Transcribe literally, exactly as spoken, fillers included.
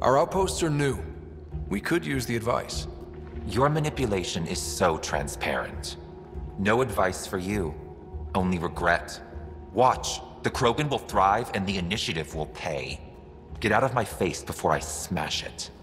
Our outposts are new. We could use the advice. Your manipulation is so transparent. No advice for you, only regret. Watch, the Krogan will thrive and the initiative will pay. Get out of my face before I smash it.